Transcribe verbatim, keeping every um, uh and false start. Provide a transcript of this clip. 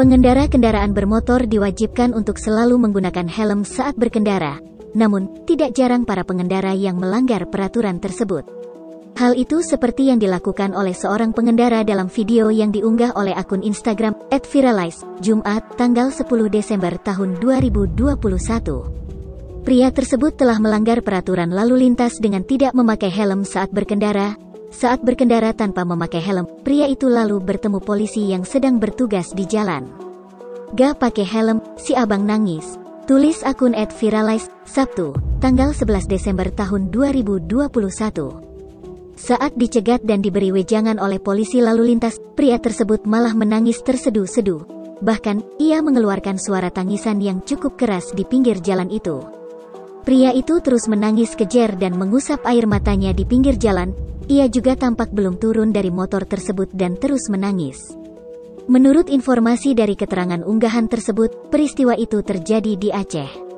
Pengendara kendaraan bermotor diwajibkan untuk selalu menggunakan helm saat berkendara, namun tidak jarang para pengendara yang melanggar peraturan tersebut. Hal itu seperti yang dilakukan oleh seorang pengendara dalam video yang diunggah oleh akun Instagram et viralize, Jumat, tanggal sepuluh Desember tahun dua ribu dua puluh satu. Pria tersebut telah melanggar peraturan lalu lintas dengan tidak memakai helm saat berkendara. Saat berkendara tanpa memakai helm, pria itu lalu bertemu polisi yang sedang bertugas di jalan. "Gak pakai helm, si abang nangis," tulis akun et viralize, Sabtu, tanggal sebelas Desember tahun dua ribu dua puluh satu. Saat dicegat dan diberi wejangan oleh polisi lalu lintas, pria tersebut malah menangis terseduh-seduh. Bahkan, ia mengeluarkan suara tangisan yang cukup keras di pinggir jalan itu. Pria itu terus menangis kejer dan mengusap air matanya di pinggir jalan. Ia juga tampak belum turun dari motor tersebut dan terus menangis. Menurut informasi dari keterangan unggahan tersebut, peristiwa itu terjadi di Aceh.